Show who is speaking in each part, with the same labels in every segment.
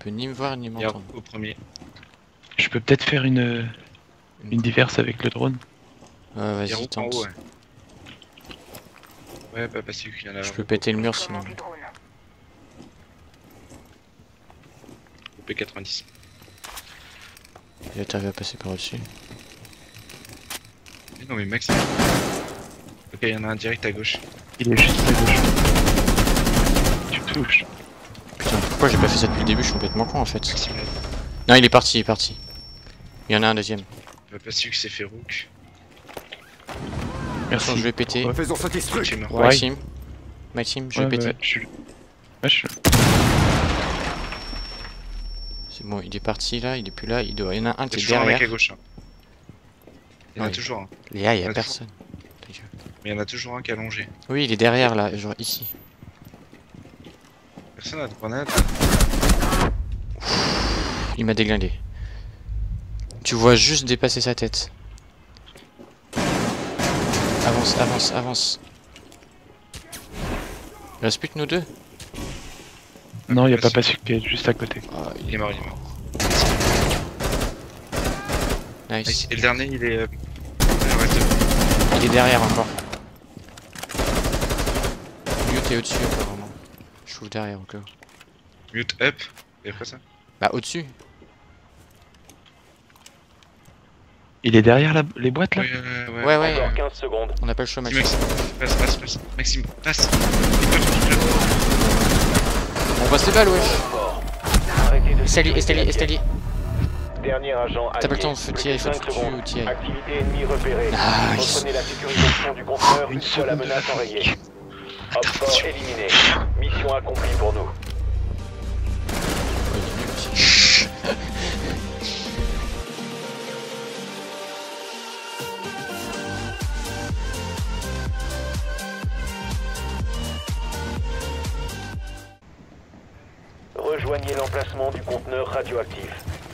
Speaker 1: peut ni me voir ni
Speaker 2: Il y a
Speaker 1: m'entendre.
Speaker 2: au premier.
Speaker 3: Je peux peut-être faire une diverse avec le drone.
Speaker 1: Ouais,
Speaker 2: Il y a
Speaker 1: vas-y,
Speaker 2: Rook en haut,
Speaker 1: tente.
Speaker 2: ouais. Ouais, bah parce qu'il y en a.
Speaker 1: Je peux péter le mur sinon.
Speaker 2: P90.
Speaker 1: Et t'arrives à passer par au-dessus.
Speaker 2: Mais non, mais Max. Ok, il y en a un direct à gauche.
Speaker 3: Il est juste à gauche. Tu touches.
Speaker 1: Putain, pourquoi j'ai pas fait ça depuis le début? Je suis complètement con en fait.
Speaker 2: Maxime,
Speaker 1: Non, il est parti, il est parti. Il y en a un deuxième.
Speaker 2: bah parce que c'est fait Rook.
Speaker 1: Merci. Je vais péter.
Speaker 4: Refaisons sauter ce truc.
Speaker 2: J'ai mort.
Speaker 3: Ouais.
Speaker 1: Maxime. Maxime, je vais péter.
Speaker 3: Ouais, je suis...
Speaker 1: C'est bon, il est parti là, il est plus là, il y en a un
Speaker 2: Il
Speaker 1: qui
Speaker 2: y a
Speaker 1: est
Speaker 2: toujours un mec à
Speaker 1: derrière.
Speaker 2: gauche. Hein. Il y en a
Speaker 1: Ouais.
Speaker 2: toujours un.
Speaker 1: Léa, il y a
Speaker 2: Ouais,
Speaker 1: personne.
Speaker 2: Mais il y en a toujours un qui a longé.
Speaker 1: Oui, il est derrière là, genre ici.
Speaker 2: Personne n'a de grenade.
Speaker 1: Il m'a déglingué. Tu vois juste dépasser sa tête. Avance, avance, avance. Il reste plus que nous deux.
Speaker 3: Non, y a pas Passu qui est juste à côté.
Speaker 1: Ah,
Speaker 2: Il est mort, il est mort.
Speaker 1: nice.
Speaker 2: Et le dernier, il est. Il reste deux.
Speaker 1: Il est derrière encore. Mute est au-dessus apparemment. Je trouve derrière encore.
Speaker 2: Mute up. Et après ça.
Speaker 1: Bah au-dessus.
Speaker 3: Il est derrière les boîtes là?
Speaker 1: Ouais, ouais.
Speaker 5: Encore 15 secondes.
Speaker 1: On n'a pas le choix,
Speaker 2: Vas-y,
Speaker 1: Maxime.
Speaker 2: Maxime, passe. Maxime, passe.
Speaker 1: On passe les balles, wesh.
Speaker 5: Arrêtez de
Speaker 1: Estali,
Speaker 5: sécuriser la pièce.
Speaker 1: Estali.
Speaker 5: Dernier agent
Speaker 1: T'as pas le temps,
Speaker 5: allié.
Speaker 1: faut
Speaker 5: Plus
Speaker 1: tirer,
Speaker 5: que
Speaker 1: faut
Speaker 5: 5
Speaker 1: que tu
Speaker 5: secondes.
Speaker 1: tires.
Speaker 5: Activité ennemie repérée.
Speaker 1: Nice.
Speaker 5: Reprenez la sécurisation du conteneur une fois la menace enrayée. Opfort éliminé. Mission accomplie pour nous.
Speaker 1: Oh, il est nul aussi.
Speaker 5: Rejoignez l'emplacement du conteneur radioactif.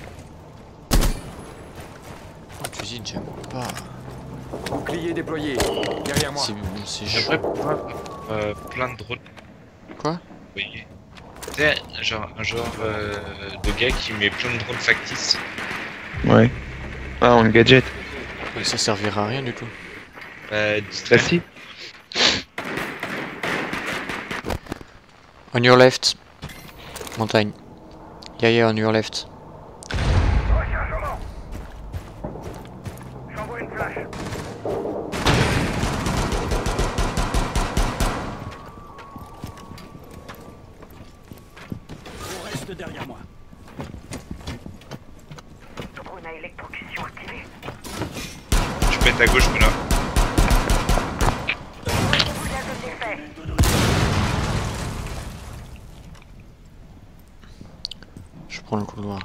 Speaker 1: En cuisine, j'aime pas.
Speaker 4: Bouclier déployé. Derrière moi.
Speaker 1: C'est
Speaker 2: J'aimerais
Speaker 1: chaud.
Speaker 2: pouvoir plein de drones.
Speaker 1: Quoi?
Speaker 2: Oui. Tu sais, un genre de gars qui met plein de drones factices.
Speaker 3: Ouais. Ah, en gadget.
Speaker 1: Mais ça servira à rien du tout.
Speaker 2: Distrait.
Speaker 3: si.
Speaker 1: On your left. Montagne. Yeah, on your left.
Speaker 5: J'envoie une flash.
Speaker 6: On reste derrière moi.
Speaker 5: Drone à électrocution activée.
Speaker 2: Tu peux être à gauche, mais là.
Speaker 1: Je prends le couloir.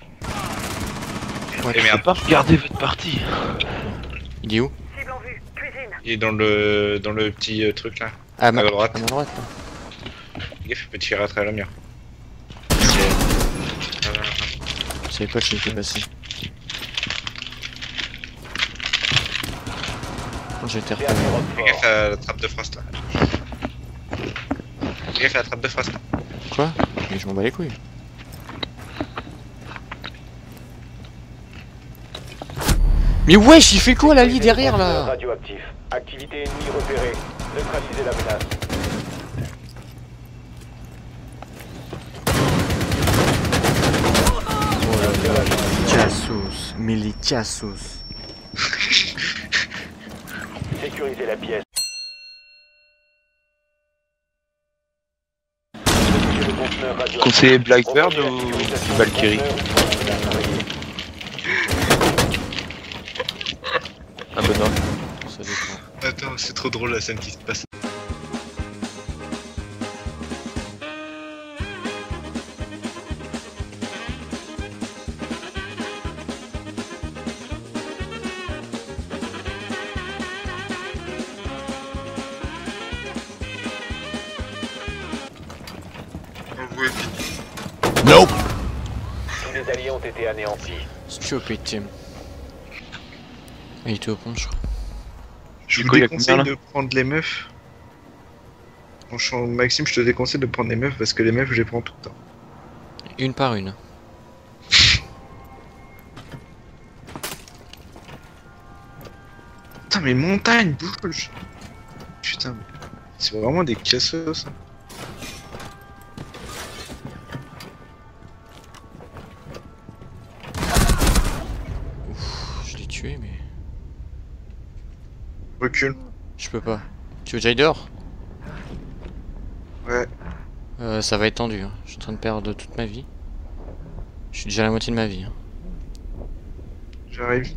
Speaker 2: Et
Speaker 3: Je
Speaker 2: merde.
Speaker 3: peux pas regarder votre partie.
Speaker 1: Il est où?
Speaker 5: Cible en vue. Cuisine.
Speaker 2: Il est dans le petit truc là.
Speaker 1: Ah,
Speaker 2: À droite.
Speaker 1: À ma droite. Là.
Speaker 2: Gaffe, il peut tirer à travers le mur.
Speaker 1: Je savais pas que j'étais passé. J'ai été repéré.
Speaker 2: Fais gaffe à la trappe de frost là. Fais gaffe à la trappe de frost.
Speaker 1: Quoi? Mais je m'en bats les couilles. Mais wesh, il fait quoi la lit derrière là?
Speaker 5: Radioactif. Activité ennemie repérée. Neutralisez la menace.
Speaker 1: Chassos, Milichassos.
Speaker 5: Sécurisez la pièce.
Speaker 3: Conseiller Blackbird ou Valkyrie? Ah bah non.
Speaker 1: Ça dépend.
Speaker 2: Attends, c'est trop drôle la scène qui se passe.
Speaker 1: Nope.
Speaker 5: Tous les alliés ont été anéantis.
Speaker 1: Stupid Tim. Il était au pont, je crois.
Speaker 2: Je
Speaker 3: Du
Speaker 2: vous
Speaker 3: coup, il y a
Speaker 2: déconseille
Speaker 3: combien,
Speaker 2: de prendre les meufs. Franchement, Maxime, je te déconseille de prendre les meufs parce que les meufs, je les prends tout le temps.
Speaker 1: une par une.
Speaker 2: Putain, mais montagne, bouge. Putain, c'est vraiment des casseux, ça.
Speaker 1: Ouf, je l'ai tué, mais...
Speaker 2: Recule.
Speaker 1: Je peux pas. Tu veux que j'aille dehors?
Speaker 2: Ouais.
Speaker 1: Ça va être tendu, hein. Je suis en train de perdre toute ma vie. Je suis déjà à la moitié de ma vie. Hein.
Speaker 2: J'arrive.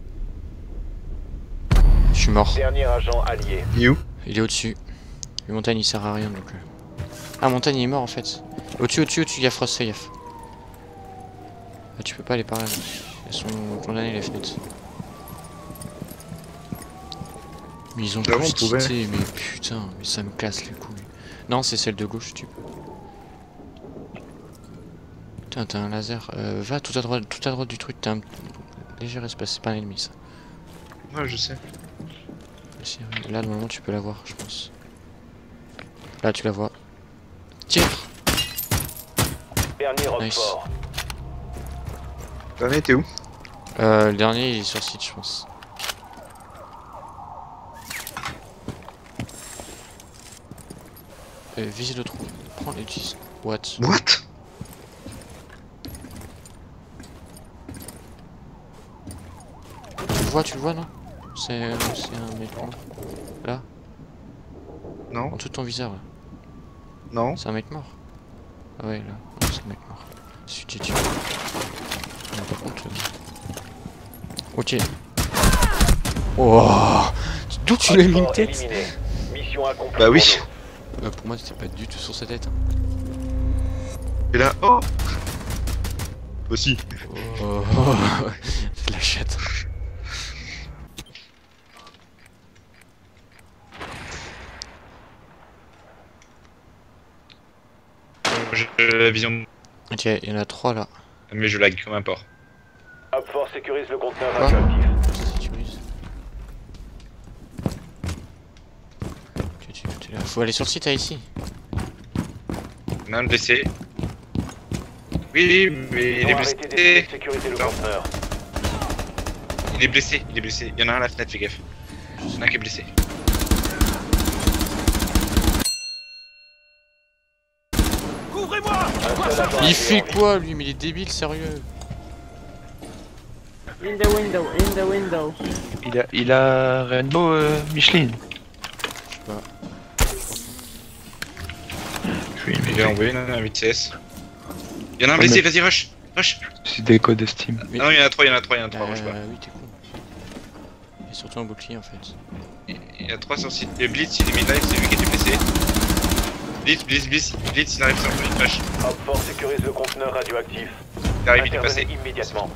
Speaker 1: Je suis mort.
Speaker 5: Dernier agent allié.
Speaker 2: Il est où?
Speaker 1: Il est au-dessus. Le montagne il sert à rien donc. Ah, montagne il est mort en fait. Au-dessus, il y a Frost, fais gaffe. Ah, tu peux pas aller par là. Elles sont condamnées les fenêtres. Mais ils ont
Speaker 2: Vraiment,
Speaker 1: tous
Speaker 2: on pouvait.
Speaker 1: quitté, mais putain, mais ça me casse les couilles. Non, c'est celle de gauche, tu peux. Putain, t'as un laser. Va tout à droite du truc, t'as un léger espace, c'est pas un ennemi ça.
Speaker 2: Ouais, je sais.
Speaker 1: Ici, oui. Là, normalement, tu peux la voir, je pense. Là, tu la vois. Tire!
Speaker 5: Dernier
Speaker 1: Nice.
Speaker 5: Roquefort.
Speaker 2: Dernier, t'es où?
Speaker 1: Le dernier, il est sur site, je pense. Vise le trou. Prends les 10. What?
Speaker 2: What?
Speaker 1: Tu le vois, non? C'est un mec mort. Là?
Speaker 2: Non?
Speaker 1: En dessous de ton viseur, là.
Speaker 2: Non?
Speaker 1: C'est un mec mort? Ah ouais, là. Non, c'est un mec mort. Si tu tué. Non, par contre... Ok. Oh, d'où tu l'as mis une
Speaker 5: Roquefort
Speaker 1: tête?
Speaker 5: éliminé. Mission accomplie.
Speaker 2: Bah oui.
Speaker 5: pour nous.
Speaker 1: Pour moi, c'était pas du tout sur sa tête.
Speaker 2: Et là, oh! Aussi.
Speaker 1: Oh, c'est la chatte.
Speaker 2: J'ai la vision.
Speaker 1: Ok, il y en a 3 là.
Speaker 2: Mais je lag comme un porc.
Speaker 5: Roquefort sécurise le conteneur
Speaker 1: Quoi?
Speaker 5: radioactif.
Speaker 1: Ça sécurise. Ok, tu là. Faut aller sur le site, ici.
Speaker 2: On a un blessé. Oui, mais il est
Speaker 5: Arrêtez d'essayer
Speaker 2: blessé.
Speaker 5: de sécuriser le
Speaker 2: Non.
Speaker 5: conteneur.
Speaker 2: Il est blessé, il est blessé. Il y en a un à la fenêtre, fais gaffe. Il y en a un qui est blessé.
Speaker 5: Un seul agent
Speaker 1: Il
Speaker 5: allié
Speaker 1: fait
Speaker 5: en vie.
Speaker 1: quoi lui? Mais il est débile, sérieux.
Speaker 6: In the window, in the window.
Speaker 3: Il a Rainbow Michelin.
Speaker 1: Je sais pas.
Speaker 3: Je vais
Speaker 2: Il est envoyé un vitesse. Il y en a un blessé, vas-y, rush! Rush!
Speaker 3: C'est des codes de Steam.
Speaker 1: Oui.
Speaker 2: Ah non, il y en a 3, il y en a 3, il y en a 3, rush pas.
Speaker 1: Oui, t'es con. Il y a surtout un bouclier en fait.
Speaker 2: Il y a 3 sur site. Et Blitz, il est midlife, c'est lui qui était blessé. Blitz, il arrive sur le rush.
Speaker 5: Roquefort sécurise le conteneur radioactif.
Speaker 2: Il arrive, il est passé.
Speaker 5: Intervenez immédiatement.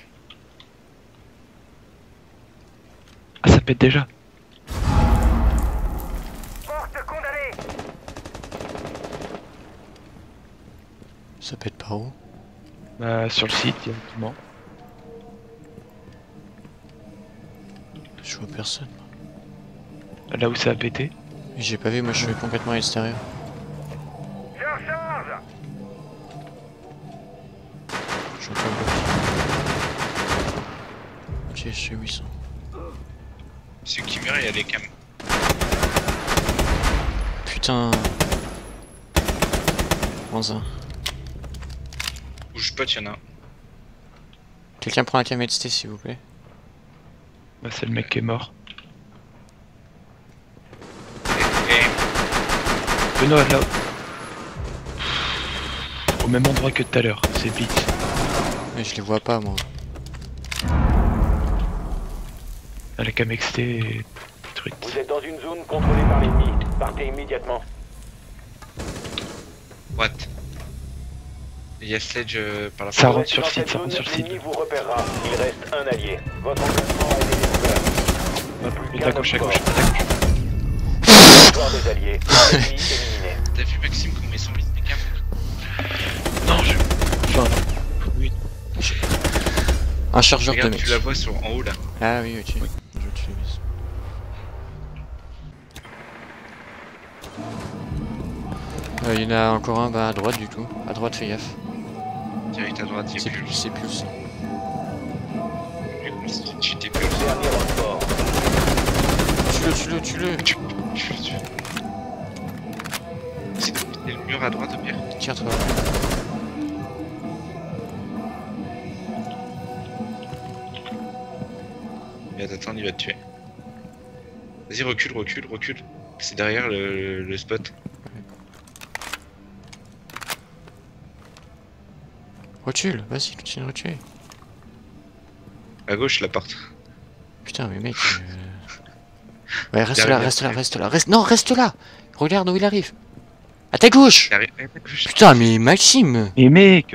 Speaker 3: Ah, ça pète déjà.
Speaker 5: Porte condamnée.
Speaker 1: Ça pète par où?
Speaker 3: Bah, sur le site directement.
Speaker 1: Je vois personne.
Speaker 3: Là où ça a pété.
Speaker 1: Mais j'ai pas vu, moi je suis complètement à l'extérieur.
Speaker 5: Je recharge.
Speaker 1: Je suis encore bloqué. Ok, je sais où ils sont.
Speaker 2: Celui qui meurt, il a des cams.
Speaker 1: Putain. Moins un.
Speaker 2: Bouge pas, il y en a un.
Speaker 1: Quelqu'un prend un KMST s'il vous plaît.
Speaker 3: Bah, c'est le mec qui est mort.
Speaker 2: Et
Speaker 3: Benoît, là. Au même endroit que tout à l'heure, c'est Blitz.
Speaker 1: Mais je les vois pas moi.
Speaker 3: À la CamXT est détruite.
Speaker 5: Vous êtes dans une zone contrôlée par l'ennemi. Partez immédiatement.
Speaker 2: what? Il y a Sledge par la
Speaker 3: Ça
Speaker 2: porte.
Speaker 3: rentre sur
Speaker 5: Dans
Speaker 3: le site,
Speaker 5: cette
Speaker 3: ça rentre
Speaker 5: zone,
Speaker 3: sur le site.
Speaker 5: l'ennemi vous repérera. Il reste un allié. Votre engagement a été découvert. Plus
Speaker 3: Il est
Speaker 5: qu'un
Speaker 3: à gauche, à
Speaker 5: homme
Speaker 3: gauche,
Speaker 5: fort.
Speaker 3: à gauche.
Speaker 5: Victoire des alliés. Ennemi éliminé.
Speaker 2: T'as vu Maxime comment ils sont mis des cams?
Speaker 3: Non, je. Enfin. Oui.
Speaker 1: Un chargeur
Speaker 2: Regarde,
Speaker 1: de mec.
Speaker 2: tu la vois sur en haut là.
Speaker 1: Ah oui, ok. Je vois que tu l'as vu. Il y en a encore un bah, à droite du coup. À droite, fais gaffe.
Speaker 2: Direct à droite, il
Speaker 1: C'est
Speaker 2: y a
Speaker 1: plus,
Speaker 2: plus.
Speaker 1: c'est plus.
Speaker 2: Tu t'es plus.
Speaker 5: Dernier renfort.
Speaker 1: Tue-le.
Speaker 2: C'est le mur à droite au pire.
Speaker 1: Tire-toi.
Speaker 2: Et attends, il va te tuer. Vas-y, recule. C'est derrière le spot.
Speaker 1: Recule, vas-y, continue de reculer.
Speaker 2: À gauche, la porte.
Speaker 1: Putain, mais mec. Ouais, reste là. Non, reste là. Regarde où il arrive. À ta gauche.
Speaker 2: Derrière, à gauche.
Speaker 1: Putain, mais Maxime.
Speaker 3: Mais mec,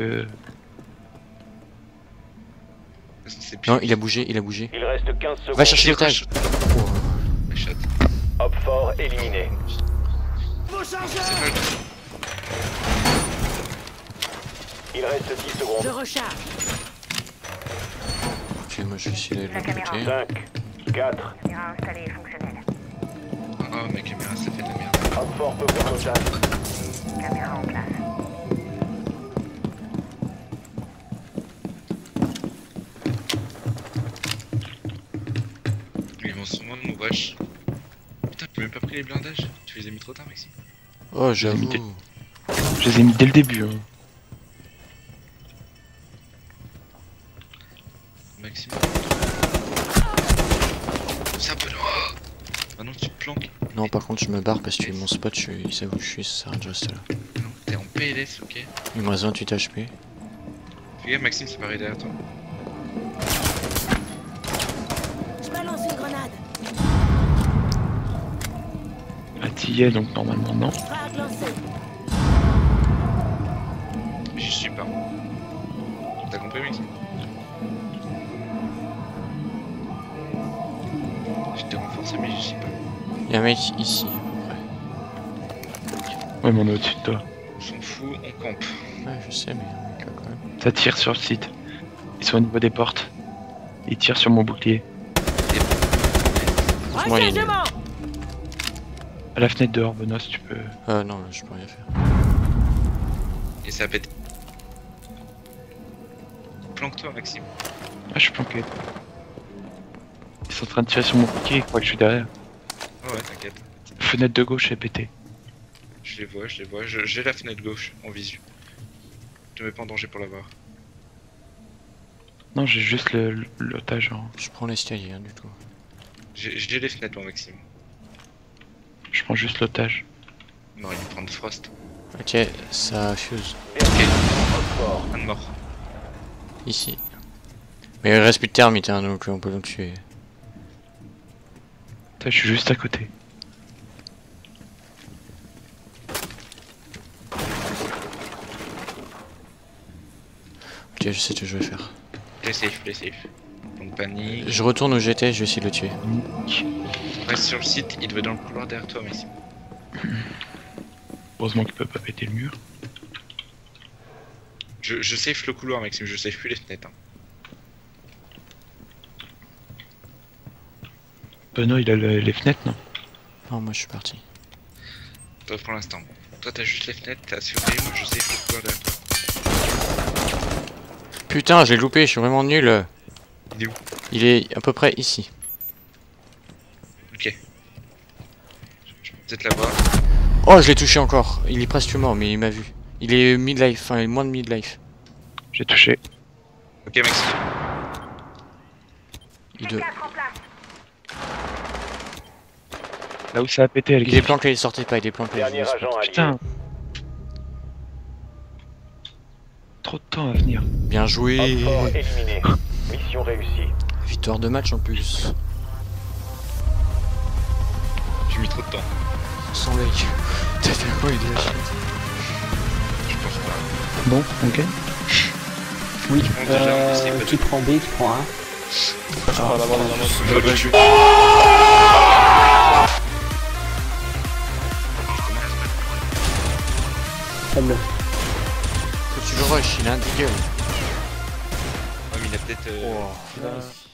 Speaker 2: C'est
Speaker 1: Non, il a bougé.
Speaker 5: Il reste 15 secondes.
Speaker 1: Va chercher l'otage.
Speaker 2: Shot.
Speaker 5: Hop fort éliminé.
Speaker 2: C'est pas le
Speaker 5: Il reste 10 secondes.
Speaker 6: Je recharge.
Speaker 1: Ok, moi je vais essayer d'aller de l'autre côté.
Speaker 5: 5, 4.
Speaker 7: Caméra installée et fonctionnelle.
Speaker 2: Oh, ma caméra, ça fait de la merde.
Speaker 5: Hop fort peut faire l'otage.
Speaker 7: Caméra en place.
Speaker 2: Ils vont sûrement nous rush. Putain, tu m'as même pas pris les blindages. Tu les as mis trop tard, Maxime.
Speaker 1: Oh, j'avoue.
Speaker 3: je les ai mis dès le début. Hein.
Speaker 2: Maxime. Ça peut Ah non, tu te planques.
Speaker 1: Non, par contre, je me barre parce que mon spot, il sait où je suis, ça sert à rien de rester là.
Speaker 2: Non, t'es en PLS, ok.
Speaker 1: Il me reste 28 HP.
Speaker 2: Fais gaffe, Maxime, c'est pareil derrière toi.
Speaker 6: Je balance une grenade.
Speaker 3: Ah, t'y es donc normalement non.
Speaker 6: Frag lancé.
Speaker 2: J'y suis pas. T'as compris, Maxime? Je t'ai renforcé, mais j'y suis pas.
Speaker 1: Y'a un mec ici.
Speaker 3: Ouais, mais on est au-dessus de toi.
Speaker 2: On s'en fout, on campe.
Speaker 1: Ouais, je sais, mais y'a un mec là quand même.
Speaker 3: Ça tire sur le site. Ils sont au niveau des portes. Ils tirent sur mon bouclier.
Speaker 1: Franchement, il est nul.
Speaker 6: Rechargement.
Speaker 3: À la fenêtre dehors, Benoît, si tu peux.
Speaker 1: Non, je peux rien faire.
Speaker 2: Et ça a pété. Planque-toi, Maxime.
Speaker 3: Ah, je suis planqué. Ils sont en train de tirer sur mon bouclier, ils croient que je suis derrière.
Speaker 2: Oh ouais, t'inquiète.
Speaker 3: Fenêtre de gauche est pétée.
Speaker 2: Je les vois. J'ai la fenêtre gauche en visu. Je te mets pas en danger pour la voir.
Speaker 3: Non, j'ai juste l'otage en.
Speaker 1: Je prends l'escalier, hein, du coup.
Speaker 2: J'ai les fenêtres, moi, Maxime.
Speaker 3: Je prends juste l'otage.
Speaker 2: Non, il va prendre Frost.
Speaker 1: Ok, ça fuse.
Speaker 5: Hop fort.
Speaker 2: Un de mort.
Speaker 1: Ici. Mais il reste plus de thermite, hein, donc on peut le tuer.
Speaker 3: Putain, je suis juste à côté.
Speaker 1: Ok, je sais ce que je vais faire.
Speaker 2: Play safe. Donc panique.
Speaker 1: Je retourne où j'étais, je vais essayer de le tuer.
Speaker 2: Reste sur le site, il doit être dans le couloir derrière toi, Maxime.
Speaker 3: Heureusement qu'il peut pas péter le mur.
Speaker 2: Je safe le couloir, Maxime, je safe plus les fenêtres. Hein.
Speaker 3: Benoît, il a les fenêtres, non?
Speaker 1: Non, moi je suis parti.
Speaker 2: Toi pour l'instant. Toi t'as juste les fenêtres, t'as assuré, moi je safe le couloir derrière toi.
Speaker 1: Putain, j'ai loupé, je suis vraiment nul.
Speaker 2: Il est où?
Speaker 1: Il est à peu près ici.
Speaker 2: Ok. Je peux peut-être l'avoir.
Speaker 1: Oh, je l'ai touché encore. Il est presque mort, mais il m'a vu. Il est mid-life, enfin, il est moins de mid-life.
Speaker 3: J'ai touché.
Speaker 2: Ok, Maxime.
Speaker 1: Il, de...
Speaker 7: En place.
Speaker 3: Là où ça a pété, elle
Speaker 1: il est planqué, il sortait pas, il est planqué.
Speaker 5: Dernier agent allié.
Speaker 3: Putain. Trop de temps à venir.
Speaker 1: Bien
Speaker 5: Hop
Speaker 1: joué.
Speaker 5: fort éliminé. Mission réussie.
Speaker 1: Victoire de match en plus.
Speaker 2: J'ai mis trop de temps.
Speaker 1: Sans mec. T'as fait quoi, il est là?
Speaker 2: Je pense pas.
Speaker 8: Bon, on gagne.
Speaker 6: Oui,
Speaker 2: Bon, déjà, c'est pas
Speaker 6: qui prend B, qui prend A. Faible.
Speaker 1: Faut que tu le rush, il a un deagle.
Speaker 2: Ouais, mais il a peut-être.
Speaker 1: Oh.